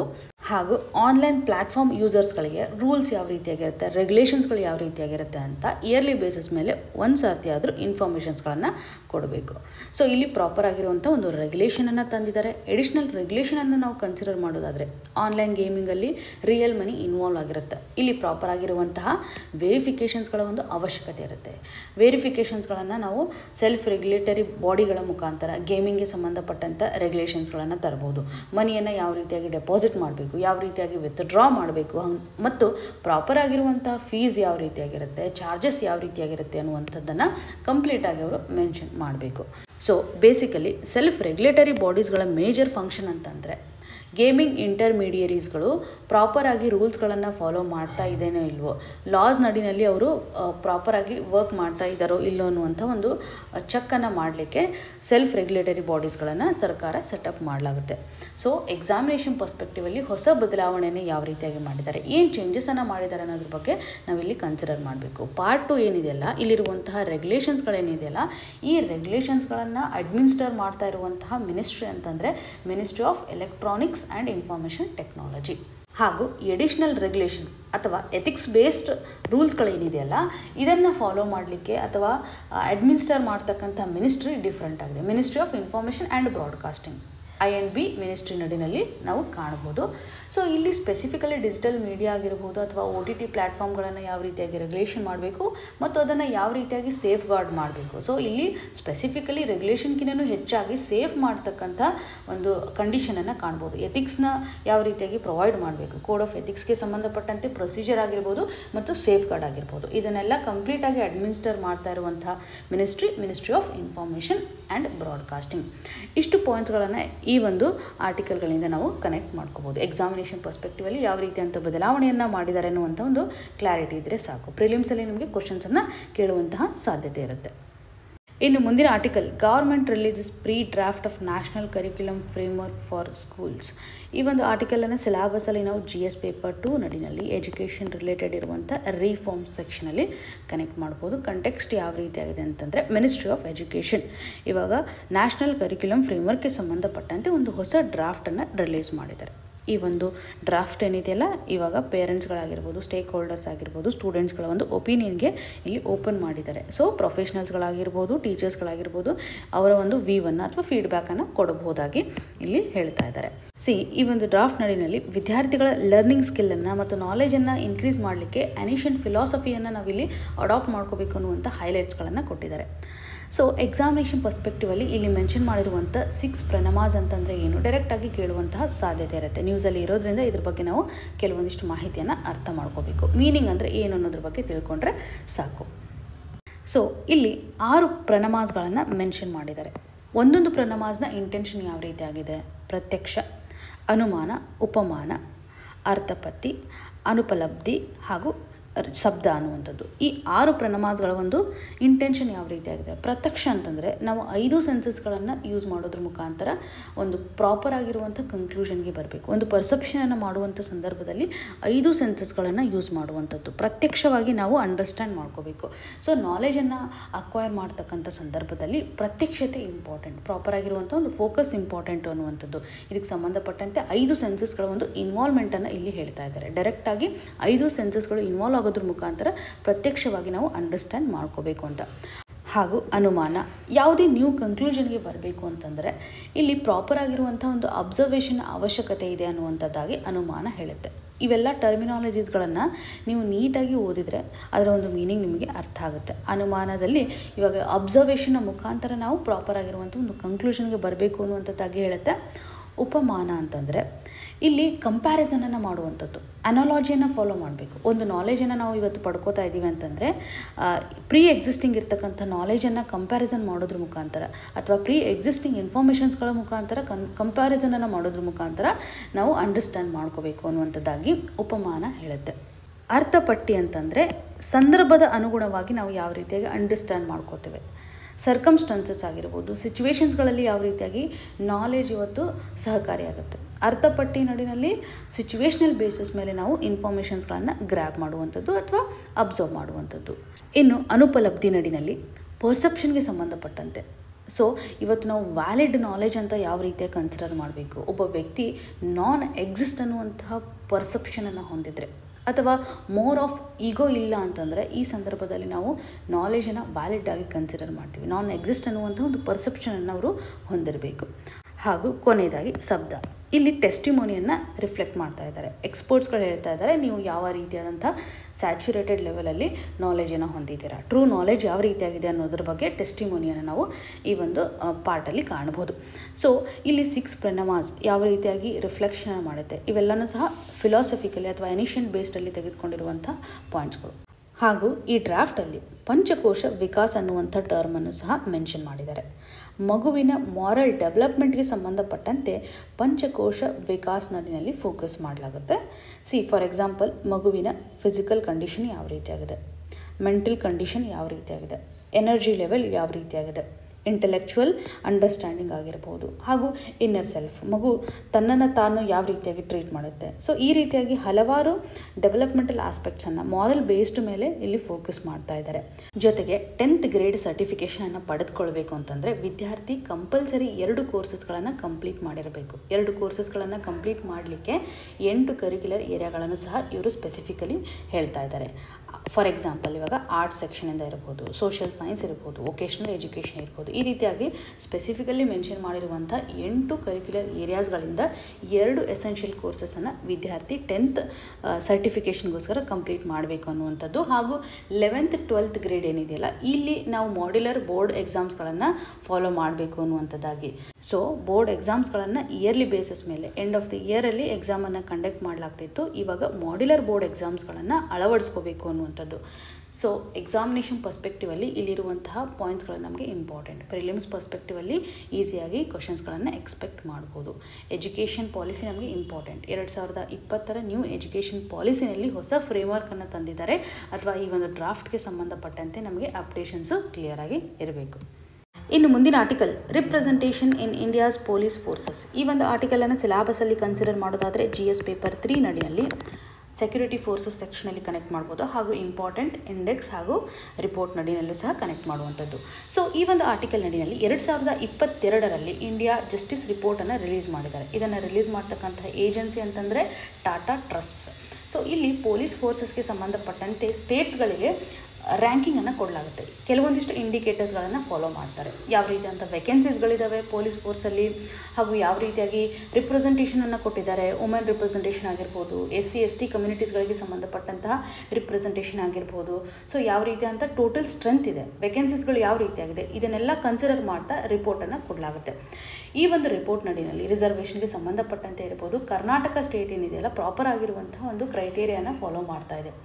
ಹಾಗೂ ಆನ್ಲೈನ್ ಪ್ಲ್ಯಾಟ್ಫಾರ್ಮ್ ಯೂಸರ್ಸ್ಗಳಿಗೆ ರೂಲ್ಸ್ ಯಾವ ರೀತಿಯಾಗಿರುತ್ತೆ, ರೆಗ್ಯುಲೇಷನ್ಸ್ಗಳು ಯಾವ ರೀತಿಯಾಗಿರುತ್ತೆ ಅಂತ ಇಯರ್ಲಿ ಬೇಸಿಸ್ ಮೇಲೆ ಒಂದು ಸರ್ತಿ ಆದರೂ ಇನ್ಫಾರ್ಮೇಷನ್ಸ್ಗಳನ್ನು ಕೊಡಬೇಕು. ಸೊ ಇಲ್ಲಿ ಪ್ರಾಪರ್ ಆಗಿರುವಂಥ ಒಂದು ರೆಗ್ಯುಲೇಷನನ್ನು ತಂದಿದ್ದಾರೆ. ಎಡಿಷ್ನಲ್ ರೆಗ್ಯುಲೇಷನನ್ನು ನಾವು ಕನ್ಸಿಡರ್ ಮಾಡೋದಾದರೆ ಆನ್ಲೈನ್ ಗೇಮಿಂಗಲ್ಲಿ ರಿಯಲ್ ಮನಿ ಇನ್ವಾಲ್ವ್ ಆಗಿರುತ್ತೆ. ಇಲ್ಲಿ ಪ್ರಾಪರ್ ಆಗಿರುವಂತಹ ವೆರಿಫಿಕೇಷನ್ಸ್ಗಳ ಒಂದು ಅವಶ್ಯಕತೆ ಇರುತ್ತೆ. ವೆರಿಫಿಕೇಷನ್ಸ್ಗಳನ್ನು ನಾವು ಸೆಲ್ಫ್ ರೆಗ್ಯುಲೇಟರಿ ಬಾಡಿಗಳ ಮುಖಾಂತರ ಗೇಮಿಂಗ್ಗೆ ಸಂಬಂಧಪಟ್ಟಂಥ ರೆಗ್ಯುಲೇಷನ್ಸ್ಗಳನ್ನು ತರಬಹುದು. ಮನಿಯನ್ನು ಯಾವ ರೀತಿಯಾಗಿ ಡೆಪಾಸಿಟ್ ಮಾಡಬೇಕು, ಯಾವ ರೀತಿಯಾಗಿ ವಿತ್ಡ್ರಾ ಮಾಡಬೇಕು ಮತ್ತು ಪ್ರಾಪರ್ ಆಗಿರುವಂತಹ ಫೀಸ್ ಯಾವ ರೀತಿಯಾಗಿರುತ್ತೆ, ಚಾರ್ಜಸ್ ಯಾವ ರೀತಿಯಾಗಿರುತ್ತೆ ಅನ್ನುವಂಥದ್ದನ್ನು ಕಂಪ್ಲೀಟಾಗಿ ಅವರು ಮೆನ್ಷನ್ ಮಾಡಬೇಕು. ಸೊ ಬೇಸಿಕಲಿ ಸೆಲ್ಫ್ ರೆಗ್ಯುಲೇಟರಿ ಬಾಡೀಸ್ಗಳ ಮೇಜರ್ ಫಂಕ್ಷನ್ ಅಂತಂದರೆ ಗೇಮಿಂಗ್ ಇಂಟರ್ಮೀಡಿಯರೀಸ್ಗಳು ಪ್ರಾಪರಾಗಿ ರೂಲ್ಸ್ಗಳನ್ನು ಫಾಲೋ ಮಾಡ್ತಾ ಇದೇನೋ ಇಲ್ವೋ, ಲಾಸ್ ನಡಿನಲ್ಲಿ ಅವರು ಪ್ರಾಪರಾಗಿ ವರ್ಕ್ ಮಾಡ್ತಾ ಇದ್ದಾರೋ ಇಲ್ಲೋ ಅನ್ನುವಂಥ ಒಂದು ಚೆಕ್ಕನ್ನು ಮಾಡಲಿಕ್ಕೆ ಸೆಲ್ಫ್ ರೆಗ್ಯುಲೇಟರಿ ಬಾಡೀಸ್ಗಳನ್ನು ಸರ್ಕಾರ ಸೆಟಪ್ ಮಾಡಲಾಗುತ್ತೆ. ಸೊ ಎಕ್ಸಾಮಿನೇಷನ್ ಪರ್ಸ್ಪೆಕ್ಟಿವಲ್ಲಿ ಹೊಸ ಬದಲಾವಣೆಯನ್ನು ಯಾವ ರೀತಿಯಾಗಿ ಮಾಡಿದ್ದಾರೆ, ಏನು ಚೇಂಜಸನ್ನು ಮಾಡಿದ್ದಾರೆ ಅನ್ನೋದ್ರ ಬಗ್ಗೆ ನಾವಿಲ್ಲಿ ಕನ್ಸಿಡರ್ ಮಾಡಬೇಕು. ಪಾರ್ಟ್ 2 ಏನಿದೆಯಲ್ಲ, ಇಲ್ಲಿರುವಂತಹ ರೆಗ್ಯುಲೇಷನ್ಸ್ಗಳೇನಿದೆಯಲ್ಲ, ಈ ರೆಗ್ಯುಲೇಷನ್ಸ್ಗಳನ್ನು ಅಡ್ಮಿನಿಸ್ಟರ್ ಮಾಡ್ತಾ ಇರುವಂತಹ ಮಿನಿಸ್ಟ್ರಿ ಅಂತಂದರೆ ministry of electronics and information technology. ಹಾಗೂ ಎಡಿಷ್ನಲ್ ರೆಗ್ಯುಲೇಷನ್ ಅಥವಾ ಎಥಿಕ್ಸ್ ಬೇಸ್ಡ್ ರೂಲ್ಸ್ಗಳೇನಿದೆಯಲ್ಲ, ಇದನ್ನು ಫಾಲೋ ಮಾಡಲಿಕ್ಕೆ ಅಥವಾ ಅಡ್ಮಿನಿಸ್ಟರ್ ಮಾಡ್ತಕ್ಕಂಥ ಮಿನಿಸ್ಟ್ರಿ ಡಿಫ್ರೆಂಟ್ ಆಗಿದೆ. Ministry of information and broadcasting INB ministry ನಡಿನಲ್ಲಿ ನಾವು ಕಾಣ್ಬೋದು. ಸೊ ಇಲ್ಲಿ ಸ್ಪೆಸಿಫಿಕಲಿ ಡಿಜಿಟಲ್ ಮೀಡಿಯಾ ಆಗಿರ್ಬೋದು ಅಥವಾ OTT ಪ್ಲ್ಯಾಟ್ಫಾರ್ಮ್ಗಳನ್ನು ಯಾವ ರೀತಿಯಾಗಿ ರೆಗ್ಯುಲೇಷನ್ ಮಾಡಬೇಕು ಮತ್ತು ಅದನ್ನು ಯಾವ ರೀತಿಯಾಗಿ ಸೇಫ್ ಗಾರ್ಡ್ ಮಾಡಬೇಕು. ಸೊ ಇಲ್ಲಿ ಸ್ಪೆಸಿಫಿಕಲಿ ರೆಗ್ಯುಲೇಷನ್ಗಿಂತಲೂ ಹೆಚ್ಚಾಗಿ ಸೇಫ್ ಮಾಡ್ತಕ್ಕಂಥ ಒಂದು ಕಂಡೀಷನನ್ನು ಕಾಣ್ಬೋದು. ಎಥಿಕ್ಸ್ನ ಯಾವ ರೀತಿಯಾಗಿ ಪ್ರೊವೈಡ್ ಮಾಡಬೇಕು, ಕೋಡ್ ಆಫ್ ಎಥಿಕ್ಸ್ಗೆ ಸಂಬಂಧಪಟ್ಟಂತೆ ಪ್ರೊಸೀಜರ್ ಆಗಿರ್ಬೋದು ಮತ್ತು ಸೇಫ್ ಗಾರ್ಡ್ ಆಗಿರ್ಬೋದು, ಇದನ್ನೆಲ್ಲ ಕಂಪ್ಲೀಟಾಗಿ ಅಡ್ಮಿನಿಸ್ಟರ್ ಮಾಡ್ತಾ ಇರುವಂಥ ministry of information and broadcasting. ಇಷ್ಟು ಪಾಯಿಂಟ್ಸ್ಗಳನ್ನು ಈ ಒಂದು ಆರ್ಟಿಕಲ್ಗಳಿಂದ ನಾವು ಕನೆಕ್ಟ್ ಮಾಡ್ಕೋಬೋದು. ಎಕ್ಸಾಮಿನೇಷನ್ ಪರ್ಸ್ಪೆಕ್ಟಿವಲ್ಲಿ ಯಾವ ರೀತಿಯಂಥ ಬದಲಾವಣೆಯನ್ನು ಮಾಡಿದ್ದಾರೆ ಅನ್ನುವಂಥ ಒಂದು ಕ್ಲಾರಿಟಿ ಇದ್ದರೆ ಸಾಕು. ಪ್ರಿಲಿಮ್ಸಲ್ಲಿ ನಿಮಗೆ ಕ್ವಶನ್ಸನ್ನು ಕೇಳುವಂತಹ ಸಾಧ್ಯತೆ ಇರುತ್ತೆ. ಇನ್ನು ಮುಂದಿನ article, government releases pre draft of national curriculum framework for schools. ಈ ಒಂದು ಆರ್ಟಿಕಲನ್ನು ಸಿಲೆಬಸಲ್ಲಿ ನಾವು GS ಪೇಪರ್ 2 ನಡಿನಲ್ಲಿ ಎಜುಕೇಷನ್ ರಿಲೇಟೆಡ್ ಇರುವಂಥ ರಿಫಾರ್ಮ್ ಸೆಕ್ಷನಲ್ಲಿ ಕನೆಕ್ಟ್ ಮಾಡ್ಬೋದು. ಕಂಟೆಕ್ಸ್ಟ್ ಯಾವ ರೀತಿಯಾಗಿದೆ ಅಂತಂದರೆ ಮಿನಿಸ್ಟ್ರಿ ಆಫ್ ಎಜುಕೇಷನ್ ಇವಾಗ ನ್ಯಾಷನಲ್ ಕರಿಕ್ಯುಲಮ್ ಫ್ರೇಮ್ವರ್ಕ್ಗೆ ಸಂಬಂಧಪಟ್ಟಂತೆ ಒಂದು ಹೊಸ ಡ್ರಾಫ್ಟನ್ನು ರಿಲೀಸ್ ಮಾಡಿದ್ದಾರೆ. ಈ ಒಂದು ಡ್ರಾಫ್ಟ್ ಏನಿದೆಯಲ್ಲ, ಇವಾಗ ಪೇರೆಂಟ್ಸ್ಗಳಾಗಿರ್ಬೋದು, ಸ್ಟೇಕ್ ಹೋಲ್ಡರ್ಸ್ ಆಗಿರ್ಬೋದು, ಸ್ಟೂಡೆಂಟ್ಸ್ಗಳ ಒಂದು ಒಪಿನಿಯನ್ಗೆ ಇಲ್ಲಿ ಓಪನ್ ಮಾಡಿದ್ದಾರೆ. ಸೊ ಪ್ರೊಫೆಷ್ನಲ್ಸ್ಗಳಾಗಿರ್ಬೋದು, ಟೀಚರ್ಸ್ಗಳಾಗಿರ್ಬೋದು, ಅವರ ಒಂದು ವ್ಯೂವನ್ನು ಅಥವಾ ಫೀಡ್ಬ್ಯಾಕನ್ನು ಕೊಡಬಹುದಾಗಿ ಇಲ್ಲಿ ಹೇಳ್ತಾ ಇದ್ದಾರೆ. ಈ ಒಂದು ಡ್ರಾಫ್ಟ್ ನಡಿನಲ್ಲಿ ವಿದ್ಯಾರ್ಥಿಗಳ ಲರ್ನಿಂಗ್ ಸ್ಕಿಲ್ಲನ್ನು ಮತ್ತು ನಾಲೆಜನ್ನು ಇನ್ಕ್ರೀಸ್ ಮಾಡಲಿಕ್ಕೆ ಅನಿಷಿಯಂಟ್ ಫಿಲಾಸಫಿಯನ್ನು ನಾವಿಲ್ಲಿ ಅಡಾಪ್ಟ್ ಮಾಡ್ಕೋಬೇಕು ಅನ್ನುವಂಥ ಹೈಲೈಟ್ಸ್ಗಳನ್ನು ಕೊಟ್ಟಿದ್ದಾರೆ. ಸೊ ಎಕ್ಸಾಮಿನೇಷನ್ ಪರ್ಸ್ಪೆಕ್ಟಿವಲ್ಲಿ ಇಲ್ಲಿ ಮೆನ್ಷನ್ ಮಾಡಿರುವಂಥ 6 ಪ್ರಣಮಾಸ್ ಅಂತಂದರೆ ಏನು ಡೈರೆಕ್ಟಾಗಿ ಕೇಳುವಂತಹ ಸಾಧ್ಯತೆ ಇರುತ್ತೆ. ನ್ಯೂಸಲ್ಲಿ ಇರೋದ್ರಿಂದ ಇದ್ರ ಬಗ್ಗೆ ನಾವು ಕೆಲವೊಂದಿಷ್ಟು ಮಾಹಿತಿಯನ್ನು ಅರ್ಥ ಮಾಡ್ಕೋಬೇಕು. ಮೀನಿಂಗ್ ಅಂದರೆ ಏನು ಅನ್ನೋದ್ರ ಬಗ್ಗೆ ತಿಳ್ಕೊಂಡ್ರೆ ಸಾಕು. ಸೊ ಇಲ್ಲಿ 6 ಪ್ರಣಮಾಸ್ಗಳನ್ನು ಮೆನ್ಷನ್ ಮಾಡಿದ್ದಾರೆ. ಒಂದೊಂದು ಪ್ರಣಮಾಸ್ನ ಇಂಟೆನ್ಷನ್ ಯಾವ ರೀತಿಯಾಗಿದೆ, ಪ್ರತ್ಯಕ್ಷ, ಅನುಮಾನ, ಉಪಮಾನ, ಅರ್ಥಪತ್ತಿ, ಅನುಪಲಬ್ಧಿ ಹಾಗೂ ಶಬ್ದ ಅನ್ನುವಂಥದ್ದು. ಈ 6 ಪ್ರಣಮಾಸ್ಗಳ ಒಂದು ಇಂಟೆನ್ಷನ್ ಯಾವ ರೀತಿಯಾಗಿದೆ. ಪ್ರತ್ಯಕ್ಷ ಅಂತಂದರೆ ನಾವು 5 ಸೆನ್ಸಸ್ಗಳನ್ನು ಯೂಸ್ ಮಾಡೋದ್ರ ಮುಖಾಂತರ ಒಂದು ಪ್ರಾಪರ್ ಆಗಿರುವಂಥ ಕನ್ಕ್ಲೂಷನ್ಗೆ ಬರಬೇಕು. ಒಂದು ಪರ್ಸೆಪ್ಷನನ್ನು ಮಾಡುವಂಥ ಸಂದರ್ಭದಲ್ಲಿ 5 ಸೆನ್ಸಸ್ಗಳನ್ನು ಯೂಸ್ ಮಾಡುವಂಥದ್ದು. ಪ್ರತ್ಯಕ್ಷವಾಗಿ ನಾವು ಅಂಡರ್ಸ್ಟ್ಯಾಂಡ್ ಮಾಡ್ಕೋಬೇಕು. ಸೊ ನಾಲೆಜನ್ನು ಅಕ್ವೈರ್ ಮಾಡ್ತಕ್ಕಂಥ ಸಂದರ್ಭದಲ್ಲಿ ಪ್ರತ್ಯಕ್ಷತೆ ಇಂಪಾರ್ಟೆಂಟ್, ಪ್ರಾಪರ್ ಆಗಿರುವಂಥ ಒಂದು ಫೋಕಸ್ ಇಂಪಾರ್ಟೆಂಟು ಅನ್ನುವಂಥದ್ದು. ಇದಕ್ಕೆ ಸಂಬಂಧಪಟ್ಟಂತೆ 5 ಸೆನ್ಸಸ್ಗಳ ಒಂದು ಇನ್ವಾಲ್ವ್ಮೆಂಟನ್ನು ಇಲ್ಲಿ ಹೇಳ್ತಾ ಇದ್ದಾರೆ. ಡೈರೆಕ್ಟಾಗಿ 5 ಸೆನ್ಸಸ್ಗಳು ಇನ್ವಾಲ್ವ್ ಆಗೋದ್ರ ಮುಖಾಂತರ ಪ್ರತ್ಯಕ್ಷವಾಗಿ ನಾವು ಅಂಡರ್ಸ್ಟ್ಯಾಂಡ್ ಮಾಡ್ಕೋಬೇಕು ಅಂತ. ಹಾಗೂ ಅನುಮಾನ, ಯಾವುದೇ ನ್ಯೂ ಕನ್ಕ್ಲೂಷನ್ಗೆ ಬರಬೇಕು ಅಂತಂದರೆ ಇಲ್ಲಿ ಪ್ರಾಪರ್ ಆಗಿರುವಂಥ ಒಂದು ಅಬ್ಸರ್ವೇಷನ್ ಅವಶ್ಯಕತೆ ಇದೆ ಅನ್ನುವಂಥದ್ದಾಗಿ ಅನುಮಾನ ಹೇಳುತ್ತೆ. ಇವೆಲ್ಲ ಟರ್ಮಿನಾಲಜೀಸ್ಗಳನ್ನು ನೀವು ನೀಟಾಗಿ ಓದಿದರೆ ಅದರ ಒಂದು ಮೀನಿಂಗ್ ನಿಮಗೆ ಅರ್ಥ ಆಗುತ್ತೆ. ಅನುಮಾನದಲ್ಲಿ ಇವಾಗ ಅಬ್ಸರ್ವೇಷನ್ನ ಮುಖಾಂತರ ನಾವು ಪ್ರಾಪರ್ ಆಗಿರುವಂಥ ಒಂದು ಕನ್ಕ್ಲೂಷನ್ಗೆ ಬರಬೇಕು ಅನ್ನುವಂಥದ್ದಾಗಿ ಹೇಳುತ್ತೆ. ಉಪಮಾನ ಅಂತಂದರೆ ಇಲ್ಲಿ ಕಂಪ್ಯಾರಿಸನನ್ನು ಮಾಡುವಂಥದ್ದು, ಅನಾಲಜಿಯನ್ನು ಫಾಲೋ ಮಾಡಬೇಕು. ಒಂದು ನಾಲೆಜನ್ನು ನಾವು ಇವತ್ತು ಪಡ್ಕೋತಾ ಇದ್ದೀವಿ ಅಂತಂದರೆ ಪ್ರೀ ಎಕ್ಸಿಸ್ಟಿಂಗ್ ಇರ್ತಕ್ಕಂಥ ನಾಲೆಜನ್ನು ಕಂಪ್ಯಾರಿಸನ್ ಮಾಡೋದ್ರ ಮುಖಾಂತರ ಅಥವಾ ಪ್ರೀ ಎಕ್ಸಿಸ್ಟಿಂಗ್ ಇನ್ಫಾರ್ಮೇಷನ್ಸ್ಗಳ ಮುಖಾಂತರ ಕಂಪ್ಯಾರಿಸನನ್ನು ಮಾಡೋದ್ರ ಮುಖಾಂತರ ನಾವು ಅಂಡರ್ಸ್ಟ್ಯಾಂಡ್ ಮಾಡ್ಕೋಬೇಕು ಅನ್ನುವಂಥದ್ದಾಗಿ ಉಪಮಾನ ಹೇಳುತ್ತೆ. ಅರ್ಥಪಟ್ಟಿ ಅಂತಂದರೆ ಸಂದರ್ಭದ ಅನುಗುಣವಾಗಿ ನಾವು ಯಾವ ರೀತಿಯಾಗಿ ಅಂಡರ್ಸ್ಟ್ಯಾಂಡ್ ಮಾಡ್ಕೋತೇವೆ. ಸರ್ಕಮ್ಸ್ಟನ್ಸಸ್ ಆಗಿರ್ಬೋದು, ಸಿಚುವೇಶನ್ಸ್ಗಳಲ್ಲಿ ಯಾವ ರೀತಿಯಾಗಿ ನಾಲೆಜ್ ಇವತ್ತು ಸಹಕಾರಿಯಾಗುತ್ತೆ. ಅರ್ಥಪಟ್ಟಿ ನಡಿನಲ್ಲಿ ಸಿಚುವೇಶ್ನಲ್ ಬೇಸಿಸ್ ಮೇಲೆ ನಾವು ಇನ್ಫಾರ್ಮೇಷನ್ಸ್ಗಳನ್ನು ಗ್ರ್ಯಾಬ್ ಮಾಡುವಂಥದ್ದು ಅಥವಾ ಅಬ್ಸರ್ವ್ ಮಾಡುವಂಥದ್ದು. ಇನ್ನು ಅನುಪಲಬ್ಧಿ ನಡಿನಲ್ಲಿ ಪರ್ಸೆಪ್ಷನ್ಗೆ ಸಂಬಂಧಪಟ್ಟಂತೆ ಸೊ ಇವತ್ತು ನಾವು ವ್ಯಾಲಿಡ್ ನಾಲೆಜ್ ಅಂತ ಯಾವ ರೀತಿಯಾಗಿ ಕನ್ಸಿಡರ್ ಮಾಡಬೇಕು, ಒಬ್ಬ ವ್ಯಕ್ತಿ ನಾನ್ ಎಕ್ಸಿಸ್ಟ್ ಅನ್ನುವಂತಹ ಪರ್ಸೆಪ್ಷನನ್ನು ಹೊಂದಿದರೆ ಅಥವಾ ಮೋರ್ ಆಫ್ ಈಗೋ ಇಲ್ಲ ಅಂತಂದರೆ ಈ ಸಂದರ್ಭದಲ್ಲಿ ನಾವು ನಾಲೆಜನ್ನು ವ್ಯಾಲಿಡ್ ಆಗಿ ಕನ್ಸಿಡರ್ ಮಾಡ್ತೀವಿ. ನಾನ್ ಎಕ್ಸಿಸ್ಟ್ ಅನ್ನುವಂಥ ಒಂದು ಪರ್ಸೆಪ್ಷನನ್ನು ಅವರು ಹೊಂದಿರಬೇಕು. ಹಾಗೂ ಕೊನೆಯದಾಗಿ ಶಬ್ದ, ಇಲ್ಲಿ ಟೆಸ್ಟಿಮೋನಿಯನ್ನು ರಿಫ್ಲೆಕ್ಟ್ ಮಾಡ್ತಾ ಇದ್ದಾರೆ. ಎಕ್ಸ್ಪರ್ಟ್ಸ್ಗಳು ಹೇಳ್ತಾ ಇದ್ದಾರೆ ನೀವು ಯಾವ ರೀತಿಯಾದಂಥ ಸ್ಯಾಚುರೇಟೆಡ್ ಲೆವೆಲಲ್ಲಿ ನಾಲೆಜನ್ನು ಹೊಂದಿದ್ದೀರಾ, ಟ್ರೂ ನಾಲೆಜ್ ಯಾವ ರೀತಿಯಾಗಿದೆ ಅನ್ನೋದ್ರ ಬಗ್ಗೆ ಟೆಸ್ಟಿಮೋನಿಯನ್ನು ನಾವು ಈ ಒಂದು ಪಾರ್ಟಲ್ಲಿ ಕಾಣ್ಬೋದು. ಸೊ ಇಲ್ಲಿ 6 ಪ್ರಣಮಾಸ್ ಯಾವ ರೀತಿಯಾಗಿ ರಿಫ್ಲೆಕ್ಷನ್ ಮಾಡುತ್ತೆ, ಇವೆಲ್ಲನೂ ಸಹ ಫಿಲಾಸಫಿಕಲಿ ಅಥವಾ ಎನಿಷಿಯಂಟ್ ಬೇಸ್ಡಲ್ಲಿ ತೆಗೆದುಕೊಂಡಿರುವಂಥ ಪಾಯಿಂಟ್ಸ್ಗಳು. ಹಾಗೂ ಈ ಡ್ರಾಫ್ಟಲ್ಲಿ ಪಂಚಕೋಶ ವಿಕಾಸ ಅನ್ನುವಂಥ ಟರ್ಮನ್ನು ಸಹ ಮೆನ್ಷನ್ ಮಾಡಿದ್ದಾರೆ. ಮಗುವಿನ ಮಾರಲ್ ಡೆವಲಪ್ಮೆಂಟ್ಗೆ ಸಂಬಂಧಪಟ್ಟಂತೆ ಪಂಚಕೋಶ ವಿಕಾಸ ನಿಟ್ಟಿನಲ್ಲಿ ಫೋಕಸ್ ಮಾಡಲಾಗುತ್ತೆ. ಫಾರ್ ಎಕ್ಸಾಂಪಲ್ ಮಗುವಿನ ಫಿಸಿಕಲ್ ಕಂಡೀಷನ್ ಯಾವ ರೀತಿಯಾಗಿದೆ, ಮೆಂಟಲ್ ಕಂಡೀಷನ್ ಯಾವ ರೀತಿಯಾಗಿದೆ, ಎನರ್ಜಿ ಲೆವೆಲ್ ಯಾವ ರೀತಿಯಾಗಿದೆ, ಇಂಟೆಲೆಕ್ಚುವಲ್ ಅಂಡರ್ಸ್ಟ್ಯಾಂಡಿಂಗ್ ಆಗಿರ್ಬೋದು, ಹಾಗೂ ಇನ್ನರ್ ಸೆಲ್ಫ್, ಮಗು ತನ್ನನ್ನು ತಾನು ಯಾವ ರೀತಿಯಾಗಿ ಟ್ರೀಟ್ ಮಾಡುತ್ತೆ. ಸೊ ಈ ರೀತಿಯಾಗಿ ಹಲವಾರು ಡೆವಲಪ್ಮೆಂಟಲ್ ಆಸ್ಪೆಕ್ಟ್ಸನ್ನು ಮಾರಲ್ ಬೇಸ್ಡ್ ಮೇಲೆ ಇಲ್ಲಿ ಫೋಕಸ್ ಮಾಡ್ತಾ ಇದ್ದಾರೆ. ಜೊತೆಗೆ 10th ಗ್ರೇಡ್ ಸರ್ಟಿಫಿಕೇಷನನ್ನು ಪಡೆದುಕೊಳ್ಬೇಕು ಅಂತಂದರೆ ವಿದ್ಯಾರ್ಥಿ ಕಂಪಲ್ಸರಿ 2 ಕೋರ್ಸಸ್ಗಳನ್ನು ಕಂಪ್ಲೀಟ್ ಮಾಡಿರಬೇಕು. 2 ಕೋರ್ಸಸ್ಗಳನ್ನು ಕಂಪ್ಲೀಟ್ ಮಾಡಲಿಕ್ಕೆ 8 ಕರಿಕ್ಯುಲರ್ ಏರಿಯಾಗಳನ್ನು ಸಹ ಇವರು ಸ್ಪೆಸಿಫಿಕಲಿ ಹೇಳ್ತಾ ಇದ್ದಾರೆ. ಫಾರ್ ಎಕ್ಸಾಂಪಲ್ ಇವಾಗ ಆರ್ಟ್ಸ್ ಸೆಕ್ಷನಿಂದ ಇರ್ಬೋದು, ಸೋಷಿಯಲ್ ಸೈನ್ಸ್ ಇರ್ಬೋದು, ವೊಕೇಶ್ನಲ್ ಎಜುಕೇಷನ್ ಇರ್ಬೋದು, ಈ ರೀತಿಯಾಗಿ ಸ್ಪೆಸಿಫಿಕಲಿ ಮೆನ್ಷನ್ ಮಾಡಿರುವಂಥ 8 ಕರಿಕ್ಯುಲರ್ ಏರಿಯಾಸ್ಗಳಿಂದ 2 ಎಸೆನ್ಷಿಯಲ್ ಕೋರ್ಸಸನ್ನು ವಿದ್ಯಾರ್ಥಿ 10th ಸರ್ಟಿಫಿಕೇಷನ್ಗೋಸ್ಕರ ಕಂಪ್ಲೀಟ್ ಮಾಡಬೇಕು ಅನ್ನುವಂಥದ್ದು. ಹಾಗೂ 11th 12th ಗ್ರೇಡ್ ಏನಿದೆಯಲ್ಲ ಇಲ್ಲಿ ನಾವು ಮಾಡ್ಯುಲರ್ ಬೋರ್ಡ್ ಎಕ್ಸಾಮ್ಸ್ಗಳನ್ನು ಫಾಲೋ ಮಾಡಬೇಕು ಅನ್ನುವಂಥದ್ದಾಗಿ. ಸೊ ಬೋರ್ಡ್ ಎಕ್ಸಾಮ್ಸ್ಗಳನ್ನು ಇಯರ್ಲಿ ಬೇಸಿಸ್ ಮೇಲೆ ಎಂಡ್ ಆಫ್ ದಿ ಇಯರಲ್ಲಿ ಎಕ್ಸಾಮನ್ನು ಕಂಡಕ್ಟ್ ಮಾಡಲಾಗ್ತಿತ್ತು. ಇವಾಗ ಮಾಡ್ಯುಲರ್ ಬೋರ್ಡ್ ಎಕ್ಸಾಮ್ಸ್ಗಳನ್ನು ಅಳವಡಿಸ್ಕೋಬೇಕು ಅನ್ನುವಂಥದ್ದು. ಸೊ ಎಕ್ಸಾಮಿನೇಷನ್ ಪರ್ಸ್ಪೆಕ್ಟಿವಲ್ಲಿ ಇಲ್ಲಿರುವಂತಹ ಪಾಯಿಂಟ್ಸ್ಗಳು ನಮಗೆ ಇಂಪಾರ್ಟೆಂಟ್. ಪ್ರಿಲಿಮ್ಸ್ ಪರ್ಸ್ಪೆಕ್ಟಿವಲ್ಲಿ ಈಸಿಯಾಗಿ ಕ್ವಶನ್ಸ್ಗಳನ್ನು ಎಕ್ಸ್ಪೆಕ್ಟ್ ಮಾಡ್ಬೋದು. ಎಜುಕೇಷನ್ ಪಾಲಿಸಿ ನಮಗೆ ಇಂಪಾರ್ಟೆಂಟ್. 2020 ನ್ಯೂ ಎಜುಕೇಷನ್ ಪಾಲಿಸಿನಲ್ಲಿ ಹೊಸ ಫ್ರೇಮ್ವರ್ಕನ್ನು ತಂದಿದ್ದಾರೆ ಅಥವಾ ಈ ಒಂದು ಡ್ರಾಫ್ಟ್ಗೆ ಸಂಬಂಧಪಟ್ಟಂತೆ ನಮಗೆ ಅಪ್ಡೇಷನ್ಸು ಕ್ಲಿಯರಾಗಿ ಇರಬೇಕು. ಇನ್ನು ಮುಂದಿನ article representation in India's police forces. ಈ ಒಂದು ಆರ್ಟಿಕಲನ್ನು ಸಿಲೆಬಸಲ್ಲಿ ಕನ್ಸಿಡರ್ ಮಾಡೋದಾದರೆ GS ಪೇಪರ್ 3 ನಡಿಯಲ್ಲಿ ಸೆಕ್ಯೂರಿಟಿ ಫೋರ್ಸಸ್ ಸೆಕ್ಷನಲ್ಲಿ ಕನೆಕ್ಟ್ ಮಾಡ್ಬೋದು. ಹಾಗೂ ಇಂಪಾರ್ಟೆಂಟ್ ಇಂಡೆಕ್ಸ್ ಹಾಗೂ ರಿಪೋರ್ಟ್ ನಡಿನಲ್ಲೂ ಸಹ ಕನೆಕ್ಟ್ ಮಾಡುವಂಥದ್ದು. ಸೊ ಈ ಒಂದು ಆರ್ಟಿಕಲ್ ನಡಿನಲ್ಲಿ 2022ರಲ್ಲಿ ಇಂಡಿಯಾ ಜಸ್ಟಿಸ್ ರಿಪೋರ್ಟನ್ನು ರಿಲೀಸ್ ಮಾಡಿದ್ದಾರೆ. ಇದನ್ನು ರಿಲೀಸ್ ಮಾಡ್ತಕ್ಕಂಥ ಏಜೆನ್ಸಿ ಅಂತಂದರೆ ಟಾಟಾ ಟ್ರಸ್ಟ್ಸ್. ಸೊ ಇಲ್ಲಿ ಪೊಲೀಸ್ ಫೋರ್ಸಸ್ಗೆ ಸಂಬಂಧಪಟ್ಟಂತೆ ಸ್ಟೇಟ್ಸ್ಗಳಿಗೆ ರ್ಯಾಂಕಿಂಗನ್ನು ಕೊಡಲಾಗುತ್ತೆ. ಕೆಲವೊಂದಿಷ್ಟು ಇಂಡಿಕೇಟರ್ಸ್ಗಳನ್ನು ಫಾಲೋ ಮಾಡ್ತಾರೆ. ಯಾವ ರೀತಿಯಾದಂಥ ವೇಕೆನ್ಸೀಸ್ಗಳಿದ್ದಾವೆ ಪೊಲೀಸ್ ಫೋರ್ಸಲ್ಲಿ, ಹಾಗೂ ಯಾವ ರೀತಿಯಾಗಿ ರಿಪ್ರೆಸೆಂಟೇಷನನ್ನು ಕೊಟ್ಟಿದ್ದಾರೆ, ವುಮೆನ್ ರಿಪ್ರೆಸೆಂಟೇಷನ್ ಆಗಿರ್ಬೋದು, SC/ST ಕಮ್ಯುನಿಟೀಸ್ಗಳಿಗೆ ಸಂಬಂಧಪಟ್ಟಂತಹ ರಿಪ್ರೆಸೆಂಟೇಷನ್ ಆಗಿರ್ಬೋದು. ಸೊ ಯಾವ ರೀತಿಯಾದಂಥ ಟೋಟಲ್ ಸ್ಟ್ರೆಂತ್ ಇದೆ, ವೇಕೆನ್ಸೀಸ್ಗಳು ಯಾವ ರೀತಿಯಾಗಿದೆ, ಇದನ್ನೆಲ್ಲ ಕನ್ಸಿಡರ್ ಮಾಡ್ತಾ ರಿಪೋರ್ಟನ್ನು ಕೊಡಲಾಗುತ್ತೆ. ಈ ಒಂದು ರಿಪೋರ್ಟ್ ನಡಿನಲ್ಲಿ ರಿಸರ್ವೇಷನ್ಗೆ ಸಂಬಂಧಪಟ್ಟಂತೆ ಇರ್ಬೋದು, ಕರ್ನಾಟಕ ಸ್ಟೇಟ್ ಏನಿದೆಯಲ್ಲ ಪ್ರಾಪರ್ ಆಗಿರುವಂತಹ ಒಂದು ಕ್ರೈಟೇರಿಯಾನ ಫಾಲೋ ಮಾಡ್ತಾ ಇದೆ.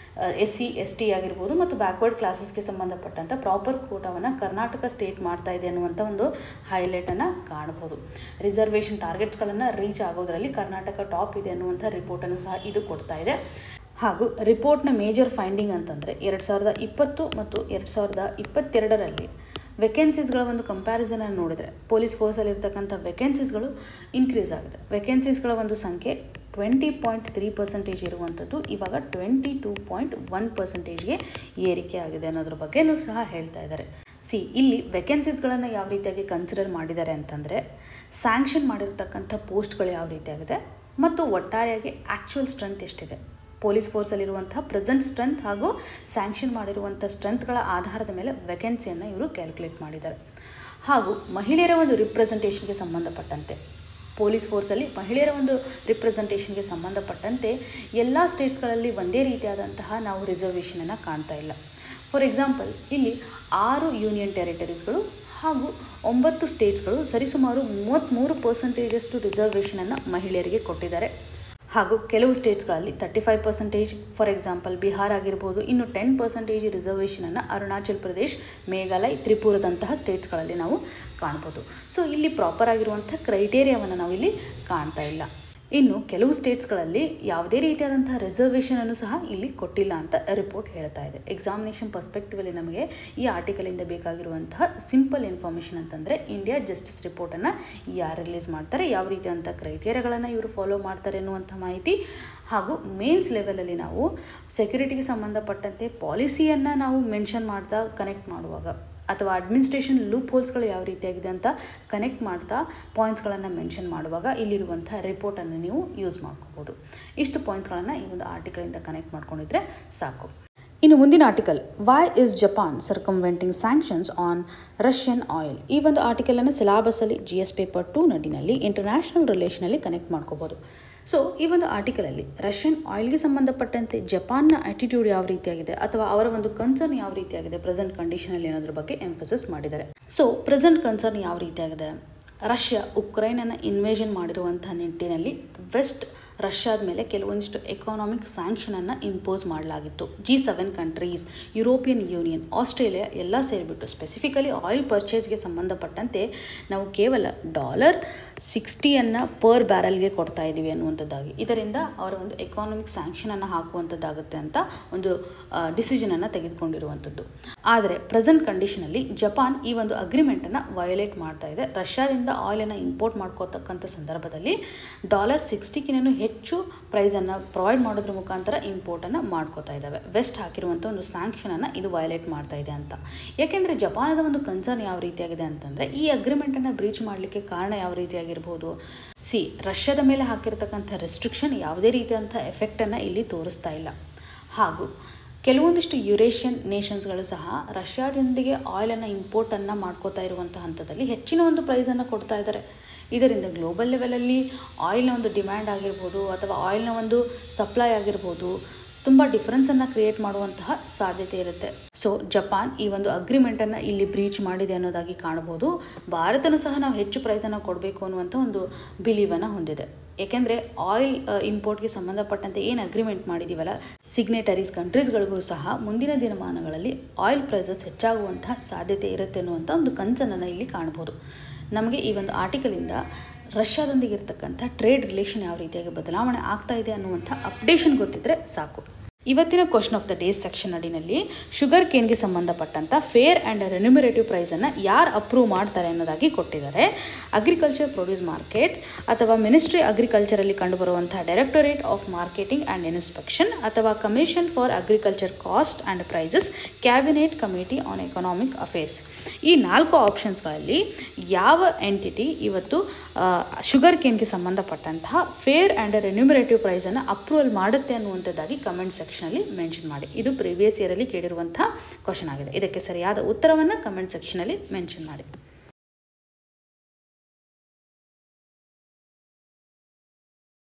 SC/ST ಆಗಿರ್ಬೋದು ಮತ್ತು ಬ್ಯಾಕ್ವರ್ಡ್ ಕ್ಲಾಸಸ್ಗೆ ಸಂಬಂಧಪಟ್ಟಂಥ ಪ್ರಾಪರ್ ಕೋಟಾವನ್ನು ಕರ್ನಾಟಕ ಸ್ಟೇಟ್ ಮಾಡ್ತಾ ಇದೆ ಅನ್ನುವಂಥ ಒಂದು ಹೈಲೈಟನ್ನು ಕಾಣ್ಬೋದು. ರಿಸರ್ವೇಷನ್ ಟಾರ್ಗೆಟ್ಸ್ಗಳನ್ನು ರೀಚ್ ಆಗೋದರಲ್ಲಿ ಕರ್ನಾಟಕ ಟಾಪ್ ಇದೆ ಅನ್ನುವಂಥ ರಿಪೋರ್ಟನ್ನು ಸಹ ಇದು ಕೊಡ್ತಾ ಇದೆ. ಹಾಗೂ ರಿಪೋರ್ಟ್ನ ಮೇಜರ್ ಫೈಂಡಿಂಗ್ ಅಂತಂದರೆ 2020 ಮತ್ತು 2022ರಲ್ಲಿ ವೇಕೆನ್ಸೀಸ್ಗಳ ಒಂದು ಕಂಪ್ಯಾರಿಸನನ್ನು ನೋಡಿದರೆ ಪೊಲೀಸ್ ಫೋರ್ಸಲ್ಲಿರ್ತಕ್ಕಂಥ ವೇಕೆನ್ಸೀಸ್ಗಳು ಇನ್ಕ್ರೀಸ್ ಆಗಿದೆ. ವೇಕೆನ್ಸೀಸ್ಗಳ ಒಂದು ಸಂಖ್ಯೆ 20.3% ಇರುವಂಥದ್ದು ಇವಾಗ 22.1%ಗೆ ಏರಿಕೆ ಆಗಿದೆ ಅನ್ನೋದ್ರ ಬಗ್ಗೆನೂ ಸಹ ಹೇಳ್ತಾ ಇದ್ದಾರೆ. ಇಲ್ಲಿ ವೇಕೆನ್ಸೀಸ್ಗಳನ್ನು ಯಾವ ರೀತಿಯಾಗಿ ಕನ್ಸಿಡರ್ ಮಾಡಿದ್ದಾರೆ ಅಂತಂದರೆ ಸ್ಯಾಂಕ್ಷನ್ ಮಾಡಿರ್ತಕ್ಕಂಥ ಪೋಸ್ಟ್ಗಳು ಯಾವ ರೀತಿಯಾಗಿದೆ ಮತ್ತು ಒಟ್ಟಾರೆಯಾಗಿ ಆ್ಯಕ್ಚುಯಲ್ ಸ್ಟ್ರೆಂತ್ ಎಷ್ಟಿದೆ, ಪೊಲೀಸ್ ಫೋರ್ಸಲ್ಲಿರುವಂಥ ಪ್ರೆಸೆಂಟ್ ಸ್ಟ್ರೆಂತ್ ಹಾಗೂ ಸ್ಯಾಂಕ್ಷನ್ ಮಾಡಿರುವಂಥ ಸ್ಟ್ರೆಂತ್ಗಳ ಆಧಾರದ ಮೇಲೆ ವೇಕೆನ್ಸಿಯನ್ನು ಇವರು ಕ್ಯಾಲ್ಕುಲೇಟ್ ಮಾಡಿದ್ದಾರೆ. ಹಾಗೂ ಮಹಿಳೆಯರ ಒಂದು ರಿಪ್ರೆಸೆಂಟೇಷನ್ಗೆ ಸಂಬಂಧಪಟ್ಟಂತೆ ಪೊಲೀಸ್ ಫೋರ್ಸಲ್ಲಿ ಮಹಿಳೆಯರ ಒಂದು ರಿಪ್ರೆಸೆಂಟೇಷನ್ಗೆ ಸಂಬಂಧಪಟ್ಟಂತೆ ಎಲ್ಲ ಸ್ಟೇಟ್ಸ್ಗಳಲ್ಲಿ ಒಂದೇ ರೀತಿಯಾದಂತಹ ನಾವು ರಿಸರ್ವೇಷನನ್ನು ಕಾಣ್ತಾ ಇಲ್ಲ. ಫಾರ್ ಎಕ್ಸಾಂಪಲ್ ಇಲ್ಲಿ 6 ಯೂನಿಯನ್ ಟೆರಿಟರೀಸ್ಗಳು ಹಾಗೂ 9 ಸ್ಟೇಟ್ಸ್ಗಳು ಸರಿಸುಮಾರು 33% ರಿಸರ್ವೇಷನನ್ನು ಮಹಿಳೆಯರಿಗೆ ಕೊಟ್ಟಿದ್ದಾರೆ. ಹಾಗೂ ಕೆಲವು ಸ್ಟೇಟ್ಸ್ಗಳಲ್ಲಿ 35%, ಫಾರ್ ಎಕ್ಸಾಂಪಲ್ ಬಿಹಾರ್ ಆಗಿರ್ಬೋದು. ಇನ್ನು 10% ರಿಸರ್ವೇಷನನ್ನು ಅರುಣಾಚಲ್ ಪ್ರದೇಶ್, ಮೇಘಾಲಯ, ತ್ರಿಪುರದಂತಹ ಸ್ಟೇಟ್ಸ್ಗಳಲ್ಲಿ ನಾವು ಕಾಣ್ಬೋದು. ಸೊ ಇಲ್ಲಿ ಪ್ರಾಪರ್ ಆಗಿರುವಂಥ ಕ್ರೈಟೇರಿಯಾವನ್ನು ನಾವು ಇಲ್ಲಿ ಕಾಣ್ತಾ ಇಲ್ಲ. ಇನ್ನು ಕೆಲವು ಸ್ಟೇಟ್ಸ್ಗಳಲ್ಲಿ ಯಾವುದೇ ರೀತಿಯಾದಂತಹ ರಿಸರ್ವೇಷನನ್ನು ಸಹ ಇಲ್ಲಿ ಕೊಟ್ಟಿಲ್ಲ ಅಂತ ರಿಪೋರ್ಟ್ ಹೇಳ್ತಾ ಇದೆ. ಎಕ್ಸಾಮಿನೇಷನ್ ಪರ್ಸ್ಪೆಕ್ಟಿವಲ್ಲಿ ನಮಗೆ ಈ ಆರ್ಟಿಕಲಿಂದ ಬೇಕಾಗಿರುವಂತಹ ಸಿಂಪಲ್ ಇನ್ಫಾರ್ಮೇಷನ್ ಅಂತಂದರೆ ಇಂಡಿಯಾ ಜಸ್ಟಿಸ್ ರಿಪೋರ್ಟನ್ನು ಯಾರು ರಿಲೀಸ್ ಮಾಡ್ತಾರೆ, ಯಾವ ರೀತಿಯಾದಂಥ ಕ್ರೈಟೇರಿಯಾಗಳನ್ನು ಇವರು ಫಾಲೋ ಮಾಡ್ತಾರೆ ಅನ್ನುವಂಥ ಮಾಹಿತಿ. ಹಾಗೂ ಮೇನ್ಸ್ ಲೆವೆಲಲ್ಲಿ ನಾವು ಸೆಕ್ಯೂರಿಟಿಗೆ ಸಂಬಂಧಪಟ್ಟಂತೆ ಪಾಲಿಸಿಯನ್ನು ನಾವು ಮೆನ್ಷನ್ ಮಾಡ್ತಾ ಕನೆಕ್ಟ್ ಮಾಡುವಾಗ ಅಥವಾ ಅಡ್ಮಿನಿಸ್ಟ್ರೇಷನ್ ಲೂಪ್ ಹೋಲ್ಸ್ಗಳು ಯಾವ ರೀತಿಯಾಗಿದೆ ಅಂತ ಕನೆಕ್ಟ್ ಮಾಡ್ತಾ ಪಾಯಿಂಟ್ಸ್ಗಳನ್ನು ಮೆನ್ಷನ್ ಮಾಡುವಾಗ ಇಲ್ಲಿರುವಂಥ ರಿಪೋರ್ಟನ್ನು ನೀವು ಯೂಸ್ ಮಾಡ್ಕೋಬೋದು. ಇಷ್ಟು ಪಾಯಿಂಟ್ಸ್ಗಳನ್ನು ಈ ಒಂದು ಆರ್ಟಿಕಲಿಂದ ಕನೆಕ್ಟ್ ಮಾಡ್ಕೊಂಡಿದ್ರೆ ಸಾಕು. ಇನ್ನು ಮುಂದಿನ article, why is Japan circumventing sanctions on Russian oil. ಈ ಒಂದು ಆರ್ಟಿಕಲನ್ನು ಸಿಲಾಬಸಲ್ಲಿ GS ಪೇಪರ್ 2 ನಡಿನಲ್ಲಿ ಇಂಟರ್ನ್ಯಾಷನಲ್ ರಿಲೇಷನಲ್ಲಿ ಕನೆಕ್ಟ್ ಮಾಡ್ಕೋಬೋದು. ಸೊ ಈ ಒಂದು ಆರ್ಟಿಕಲಲ್ಲಿ ರಷ್ಯನ್ ಆಯಿಲ್ಗೆ ಸಂಬಂಧಪಟ್ಟಂತೆ ಜಪಾನ್ನ ಆಟಿಟ್ಯೂಡ್ ಯಾವ ರೀತಿಯಾಗಿದೆ ಅಥವಾ ಅವರ ಒಂದು ಕನ್ಸರ್ನ್ ಯಾವ ರೀತಿಯಾಗಿದೆ ಪ್ರೆಸೆಂಟ್ ಕಂಡೀಷನಲ್ಲಿ ಅನ್ನೋದ್ರ ಬಗ್ಗೆ ಎಂಫಸಿಸ್ ಮಾಡಿದ್ದಾರೆ. ಸೊ ಪ್ರೆಸೆಂಟ್ ಕನ್ಸರ್ನ್ ಯಾವ ರೀತಿಯಾಗಿದೆ, ರಷ್ಯಾ ಉಕ್ರೈನನ್ನು ಇನ್ವೇಷನ್ ಮಾಡಿರುವಂಥ ನಿಟ್ಟಿನಲ್ಲಿ ವೆಸ್ಟ್ ರಷ್ಯಾದ ಮೇಲೆ ಕೆಲವೊಂದಿಷ್ಟು ಎಕಾನಾಮಿಕ್ ಸ್ಯಾಂಕ್ಷನನ್ನು ಇಂಪೋಸ್ ಮಾಡಲಾಗಿತ್ತು. G7 countries, European union, Australia ಎಲ್ಲ ಸೇರಿಬಿಟ್ಟು ಸ್ಪೆಸಿಫಿಕಲಿ ಆಯಿಲ್ ಪರ್ಚೇಸ್ಗೆ ಸಂಬಂಧಪಟ್ಟಂತೆ ನಾವು ಕೇವಲ $60 ಪರ್ ಬ್ಯಾರಲ್ಗೆ ಕೊಡ್ತಾ ಇದ್ದೀವಿ ಅನ್ನುವಂಥದ್ದಾಗಿ, ಇದರಿಂದ ಅವರ ಒಂದು ಎಕಾನಾಮಿಕ್ ಸ್ಯಾಂಕ್ಷನನ್ನು ಹಾಕುವಂಥದ್ದಾಗುತ್ತೆ ಅಂತ ಒಂದು ಡಿಸಿಷನನ್ನು ತೆಗೆದುಕೊಂಡಿರುವಂಥದ್ದು. ಆದರೆ ಪ್ರೆಸೆಂಟ್ ಕಂಡೀಷನಲ್ಲಿ ಜಪಾನ್ ಈ ಒಂದು ಅಗ್ರಿಮೆಂಟನ್ನು ವಯೋಲೇಟ್ ಮಾಡ್ತಾ ಇದೆ. ರಷ್ಯಾದಿಂದ ಆಯಿಲನ್ನು ಇಂಪೋರ್ಟ್ ಮಾಡ್ಕೋತಕ್ಕಂಥ ಸಂದರ್ಭದಲ್ಲಿ $60ಗಿಂತ ಹೆಚ್ಚು ಪ್ರೈಸನ್ನು ಪ್ರೊವೈಡ್ ಮಾಡೋದ್ರ ಮುಖಾಂತರ ಇಂಪೋರ್ಟನ್ನು ಮಾಡ್ಕೋತಾ ಇದ್ದಾವೆ. ವೆಸ್ಟ್ ಹಾಕಿರುವಂಥ ಒಂದು ಸ್ಯಾಂಕ್ಷನನ್ನು ಇದು ವಯೋಲೇಟ್ ಮಾಡ್ತಾ ಇದೆ ಅಂತ. ಯಾಕೆಂದರೆ ಜಪಾನದ ಒಂದು ಕನ್ಸರ್ನ್ ಯಾವ ರೀತಿಯಾಗಿದೆ ಅಂತಂದರೆ ಈ ಅಗ್ರಿಮೆಂಟನ್ನು ಬ್ರೀಚ್ ಮಾಡಲಿಕ್ಕೆ ಕಾರಣ ಯಾವ ರೀತಿಯಾಗಿರ್ಬೋದು, ರಷ್ಯಾದ ಮೇಲೆ ಹಾಕಿರ್ತಕ್ಕಂಥ ರೆಸ್ಟ್ರಿಕ್ಷನ್ ಯಾವುದೇ ರೀತಿಯಂಥ ಎಫೆಕ್ಟನ್ನು ಇಲ್ಲಿ ತೋರಿಸ್ತಾ ಇಲ್ಲ. ಹಾಗೂ ಕೆಲವೊಂದಿಷ್ಟು ಯುರೇಷಿಯನ್ ನೇಷನ್ಸ್ಗಳು ಸಹ ರಷ್ಯಾದೊಂದಿಗೆ ಆಯಿಲನ್ನು ಇಂಪೋರ್ಟನ್ನು ಮಾಡ್ಕೋತಾ ಇರುವಂಥ ಹಂತದಲ್ಲಿ ಹೆಚ್ಚಿನ ಒಂದು ಪ್ರೈಸನ್ನು ಕೊಡ್ತಾ ಇದ್ದಾರೆ. ಇದರಿಂದ ಗ್ಲೋಬಲ್ ಲೆವೆಲಲ್ಲಿ ಆಯಿಲ್ನ ಒಂದು ಡಿಮ್ಯಾಂಡ್ ಆಗಿರ್ಬೋದು ಅಥವಾ ಆಯಿಲ್ನ ಒಂದು ಸಪ್ಲೈ ಆಗಿರ್ಬೋದು ತುಂಬ ಡಿಫ್ರೆನ್ಸನ್ನು ಕ್ರಿಯೇಟ್ ಮಾಡುವಂತಹ ಸಾಧ್ಯತೆ ಇರುತ್ತೆ. ಸೊ ಜಪಾನ್ ಈ ಒಂದು ಅಗ್ರಿಮೆಂಟನ್ನು ಇಲ್ಲಿ ಬ್ರೀಚ್ ಮಾಡಿದೆ ಅನ್ನೋದಾಗಿ ಕಾಣ್ಬೋದು. ಭಾರತನೂ ಸಹ ನಾವು ಹೆಚ್ಚು ಪ್ರೈಸನ್ನು ಕೊಡಬೇಕು ಅನ್ನುವಂಥ ಒಂದು ಬಿಲೀವನ್ನು ಹೊಂದಿದೆ. ಏಕೆಂದರೆ ಆಯಿಲ್ ಇಂಪೋರ್ಟ್ಗೆ ಸಂಬಂಧಪಟ್ಟಂತೆ ಏನು ಅಗ್ರಿಮೆಂಟ್ ಮಾಡಿದ್ದೀವಲ್ಲ, ಸಿಗ್ನೇಟರೀಸ್ ಕಂಟ್ರೀಸ್ಗಳಿಗೂ ಸಹ ಮುಂದಿನ ದಿನಮಾನಗಳಲ್ಲಿ ಆಯಿಲ್ ಪ್ರೈಸಸ್ ಹೆಚ್ಚಾಗುವಂತಹ ಸಾಧ್ಯತೆ ಇರುತ್ತೆ ಅನ್ನುವಂಥ ಒಂದು ಕನ್ಸರ್ನನ್ನು ಇಲ್ಲಿ ಕಾಣ್ಬೋದು. ನಮಗೆ ಈ ಒಂದು ಆರ್ಟಿಕಲಿಂದ ರಷ್ಯಾದೊಂದಿಗೆ ಇರತಕ್ಕಂಥ ಟ್ರೇಡ್ ರಿಲೇಷನ್ ಯಾವ ರೀತಿಯಾಗಿ ಬದಲಾವಣೆ ಆಗ್ತಾ ಇದೆ ಅನ್ನುವಂಥ ಅಪ್ಡೇಷನ್ ಗೊತ್ತಿದ್ರೆ ಸಾಕು. ಇವತ್ತಿನ question of the day section ಅಡಿನಲ್ಲಿ ಶುಗರ್ ಕೇನ್ಗೆ ಸಂಬಂಧಪಟ್ಟಂಥ ಫೇರ್ ಆ್ಯಂಡ್ ರೆನ್ಯುಮರೇಟಿವ್ ಪ್ರೈಸನ್ನು ಯಾರು ಅಪ್ರೂವ್ ಮಾಡ್ತಾರೆ ಅನ್ನೋದಾಗಿ ಕೊಟ್ಟಿದ್ದಾರೆ. ಅಗ್ರಿಕಲ್ಚರ್ ಪ್ರೊಡ್ಯೂಸ್ ಮಾರ್ಕೆಟ್ ಅಥವಾ ಮಿನಿಸ್ಟ್ರಿ ಅಗ್ರಿಕಲ್ಚರಲ್ಲಿ ಕಂಡುಬರುವಂಥ directorate of marketing and inspection ಅಥವಾ commission for agriculture cost and prices, cabinet committee on economic affairs. ಈ 4 ಆಪ್ಷನ್ಸ್ಗಳಲ್ಲಿ ಯಾವ ಎಂಟಿಟಿ ಇವತ್ತು ಶುಗರ್ ಕೇನ್ಗೆ ಸಂಬಂಧಪಟ್ಟಂತಹ ಫೇರ್ ಆ್ಯಂಡ್ ರೆನ್ಯುಮರೇಟಿವ್ ಪ್ರೈಸನ್ನು ಅಪ್ರೂವಲ್ ಮಾಡುತ್ತೆ ಅನ್ನುವಂಥದ್ದಾಗಿ ಕಮೆಂಟ್ ಸೆಕ್ಷನಲ್ಲಿ ಮೆನ್ಷನ್ ಮಾಡಿ. ಇದು ಪ್ರೀವಿಯಸ್ ಇಯರಲ್ಲಿ ಕೇಳಿರುವಂಥ ಕ್ವಶನ್ ಆಗಿದೆ. ಇದಕ್ಕೆ ಸರಿಯಾದ ಉತ್ತರವನ್ನು ಕಮೆಂಟ್ ಸೆಕ್ಷನಲ್ಲಿ ಮೆನ್ಷನ್ ಮಾಡಿ.